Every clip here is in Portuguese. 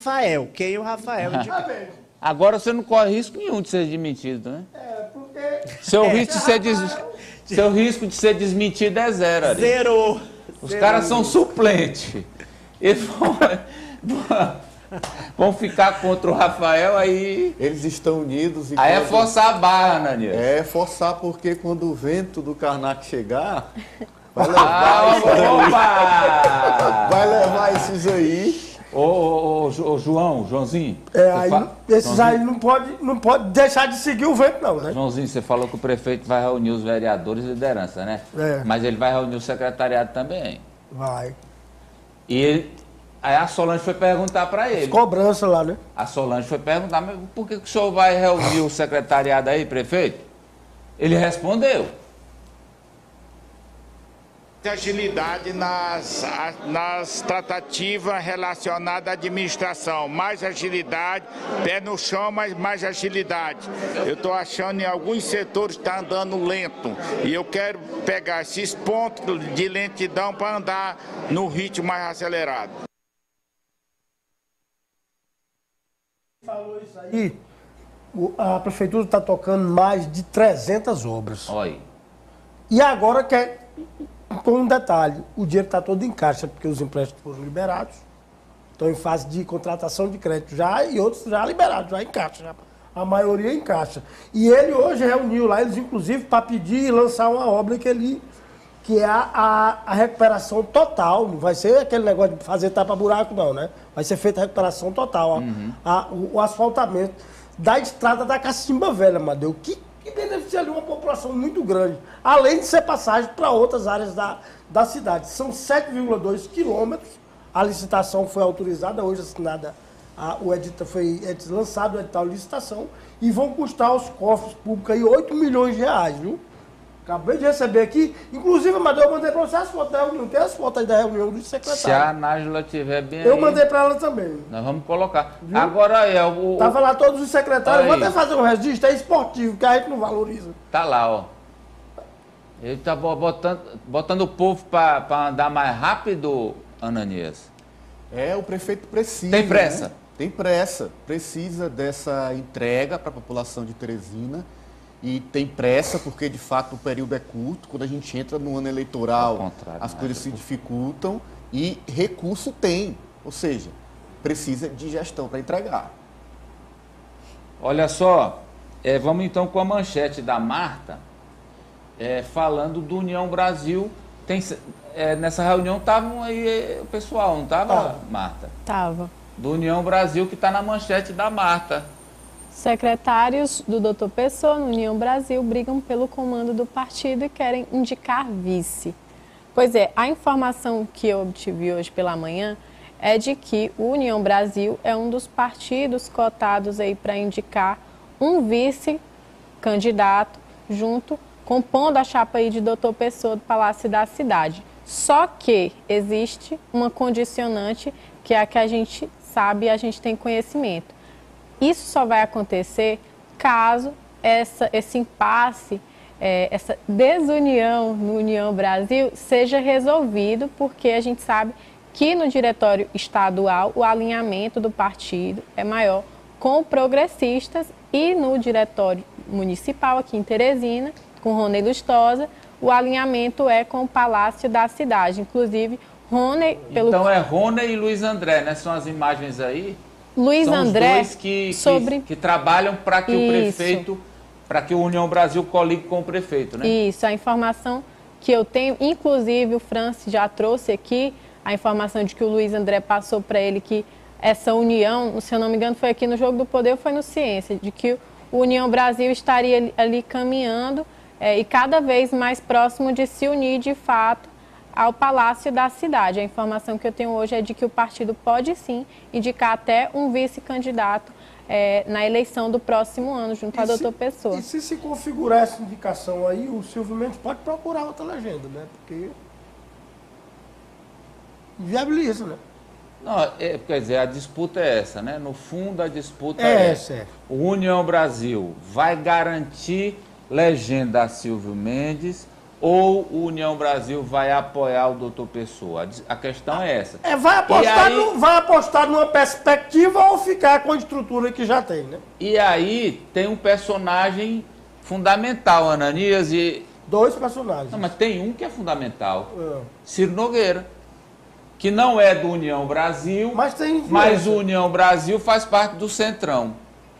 Rafael, quem é o Rafael? Agora você não corre risco nenhum de ser desmentido, né? Porque... Seu risco de ser desmentido é zero, Ari. Zerou. Os caras são suplentes. Eles vão ficar contra o Rafael, aí... Eles estão unidos e... Aí é forçar a barra, Ananias. É forçar, porque quando o vento do Karnak chegar, vai levar esses aí. Ô, Joãozinho. Aí, esses aí não pode deixar de seguir o vento, não, né? Joãozinho, você falou que o prefeito vai reunir os vereadores e liderança, né? Mas ele vai reunir o secretariado também. Vai. E aí a Solange foi perguntar para ele. Cobrança lá, né? A Solange foi perguntar, mas por que o senhor vai reunir o secretariado aí, prefeito? Ele respondeu. Agilidade nas tratativas relacionadas à administração. Mais agilidade, pé no chão, mas mais agilidade. Eu estou achando em alguns setores está andando lento. E eu quero pegar esses pontos de lentidão para andar no ritmo mais acelerado. Falou isso aí. A prefeitura está tocando mais de 300 obras. Olha. E agora quer... Com um detalhe, o dinheiro está todo em caixa, porque os empréstimos foram liberados, estão em fase de contratação de crédito já, e outros já liberados, já em caixa, já, a maioria em caixa. E ele hoje reuniu lá, eles inclusive, para pedir e lançar uma obra que é a recuperação total, não vai ser aquele negócio de fazer tapa-buraco não, né? Vai ser feita a recuperação total, o asfaltamento da estrada da Cacimba Velha, Amadeu, que beneficia ali uma população muito grande, além de ser passagem para outras áreas da cidade. São 7,2 quilômetros, a licitação foi autorizada, hoje assinada, foi lançado o edital de licitação, e vão custar aos cofres públicos aí 8 milhões de reais, viu? Acabei de receber aqui, inclusive, Amadeu, eu mandei para você as fotos da reunião, tem as fotos aí da reunião do secretário. Se a Nájila estiver bem eu aí, mandei para ela também. Nós vamos colocar. Viu? Agora aí, Tava lá todos os secretários, aí. vou até fazer um registro, é esportivo, que a gente não valoriza. Tá lá, ó. Ele tá botando o povo para andar mais rápido, Ananias. O prefeito precisa. Tem pressa? Né? Tem pressa. Precisa dessa entrega para a população de Teresina. E tem pressa, porque de fato o período é curto. Quando a gente entra no ano eleitoral, as coisas se dificultam. E recurso tem. Ou seja, precisa de gestão para entregar. Olha só, vamos então com a manchete da Marta, falando do União Brasil. Nessa reunião estavam aí o pessoal, não estava, Marta? Estava. Do União Brasil, que está na manchete da Marta. Secretários do Dr. Pessoa no União Brasil brigam pelo comando do partido e querem indicar vice. Pois é, a informação que eu obtive hoje pela manhã é de que o União Brasil é um dos partidos cotados aí para indicar um vice-candidato compondo a chapa aí de Dr. Pessoa do Palácio da Cidade. Só que existe uma condicionante que é a que a gente sabe e a gente tem conhecimento. Isso só vai acontecer caso esse impasse, essa desunião no União Brasil seja resolvido, porque a gente sabe que no diretório estadual o alinhamento do partido é maior com progressistas e no diretório municipal aqui em Teresina, com Rony Lustosa, o alinhamento é com o Palácio da Cidade. Inclusive, Rony... Então é Rony e Luiz André, né? São as imagens aí? Luiz São André, os dois que trabalham para que o prefeito, para que o União Brasil coligue com o prefeito, né? Isso, a informação que eu tenho, inclusive o Francis já trouxe aqui, a informação de que o Luiz André passou para ele que essa união, se eu não me engano, foi aqui no Jogo do Poder ou foi no Ciência, de que o União Brasil estaria ali caminhando e cada vez mais próximo de se unir de fato ao Palácio da Cidade. A informação que eu tenho hoje é de que o partido pode sim indicar até um vice-candidato na eleição do próximo ano, junto a doutor Pessoa. E se configurar essa indicação aí, o Silvio Mendes pode procurar outra legenda, né? Porque viabiliza, né? Não, quer dizer, a disputa é essa, né? No fundo, a disputa é essa. O União Brasil vai garantir legenda a Silvio Mendes ou o União Brasil vai apoiar o doutor Pessoa? A questão é essa. Vai apostar numa perspectiva ou ficar com a estrutura que já tem, né? E aí tem um personagem fundamental, Ananias, e... Dois personagens. Não, mas tem um que é fundamental. Ciro Nogueira, que não é do União Brasil, mas o União Brasil faz parte do Centrão.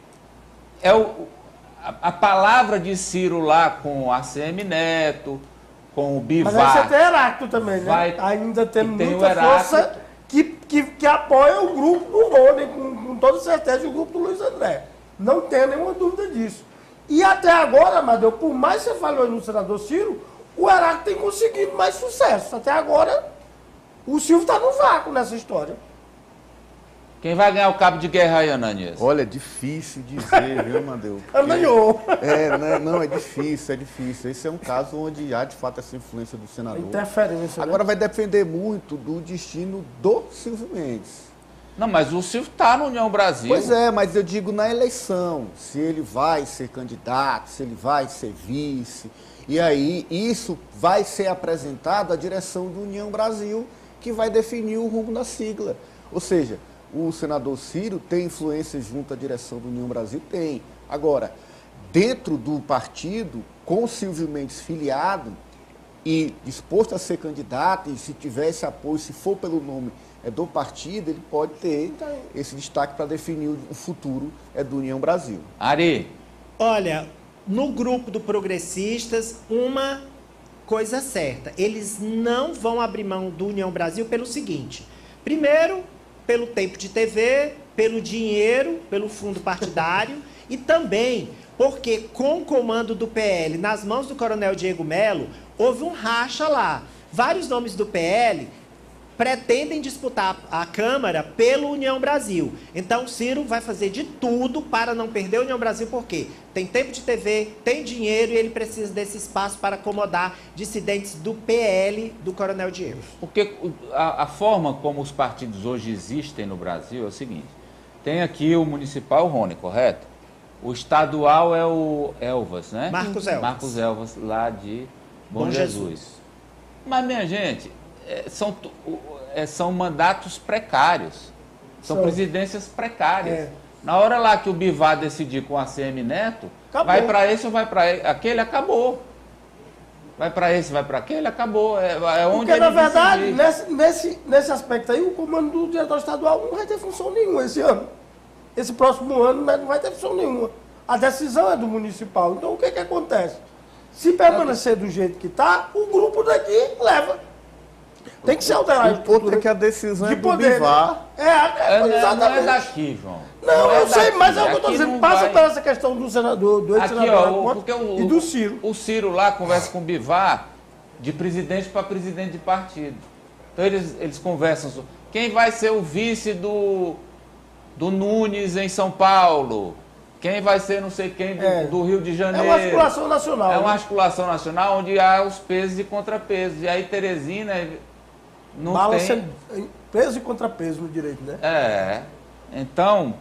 A palavra de Ciro lá com a ACM Neto, com o Bivar... Mas aí você tem Heráclito também, né? Ainda tem muita força que apoia o grupo do Rony, com toda certeza, e o grupo do Luiz André. Não tenho nenhuma dúvida disso. E até agora, Amadeu, por mais que você falou no senador Ciro, o Heráclito tem conseguido mais sucesso. Até agora, o Silvio está no vácuo nessa história. Quem vai ganhar o cabo de guerra aí, Ananias? Olha, é difícil dizer, viu, Amadeu? Ganhou. Não, é difícil. Esse é um caso onde há, de fato, essa influência do senador. Interferência. Agora vai depender muito do destino do Silvio Mendes. Não, mas o Silvio está no União Brasil. Pois é, mas eu digo na eleição, se ele vai ser candidato, se ele vai ser vice, e aí isso vai ser apresentado à direção do União Brasil, que vai definir o rumo da sigla. Ou seja, o senador Ciro tem influência junto à direção do União Brasil? Tem. Agora, dentro do partido, com o Silvio Mendes filiado e disposto a ser candidato, e se tiver esse apoio, se for pelo nome do partido, ele pode ter esse destaque para definir o futuro do União Brasil. Ari. Olha, no grupo do Progressistas, uma coisa certa, eles não vão abrir mão do União Brasil pelo seguinte: primeiro, pelo tempo de TV, pelo dinheiro, pelo fundo partidário e também porque com o comando do PL nas mãos do Coronel Diego Melo, houve um racha lá. Vários nomes do PL pretendem disputar a Câmara pelo União Brasil. Então, Ciro vai fazer de tudo para não perder a União Brasil, porque tem tempo de TV, tem dinheiro e ele precisa desse espaço para acomodar dissidentes do PL do Coronel Diego. Porque a forma como os partidos hoje existem no Brasil é o seguinte: tem aqui o municipal, o Rony, correto? O estadual é o Elvas, né? Marcos Elvas. Marcos Elvas, lá de Bom Jesus. Mas, minha gente, são mandatos precários, são presidências precárias. Na hora lá que o Bivar decidir com a ACM Neto, acabou. Vai para esse ou vai para aquele, acabou. Vai para esse, vai para aquele, acabou. Onde porque, na verdade, nesse aspecto aí, o comando do diretor estadual não vai ter função nenhuma esse ano. Esse próximo ano, né, não vai ter função nenhuma. A decisão é do municipal. Então, o que acontece? Se permanecer do jeito que está, o grupo daqui leva. Tem que ser alterado. O ponto é que a decisão é do Bivar. Exatamente. Não é daqui, João. Não, eu sei, mas é o que eu estou dizendo. Passa por essa questão do senador, do ex-senador e do Ciro. O Ciro lá conversa com o Bivar de presidente para presidente de partido. Então eles conversam sobre quem vai ser o vice do Nunes em São Paulo, quem vai ser não sei quem do Rio de Janeiro. É uma articulação nacional. É uma articulação nacional onde há os pesos e contrapesos. E aí Teresina não tem... Peso e contrapeso no direito, né? Então,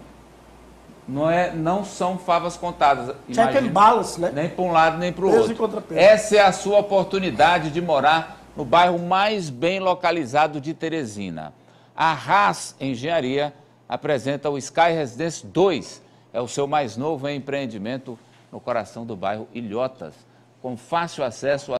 não são favas contadas. Check and balance, né? Nem para um lado, nem para o outro. Peso e contrapeso. Essa é a sua oportunidade de morar no bairro mais bem localizado de Teresina. A Haas Engenharia apresenta o Sky Residence 2. É o seu mais novo empreendimento no coração do bairro Ilhotas, com fácil acesso a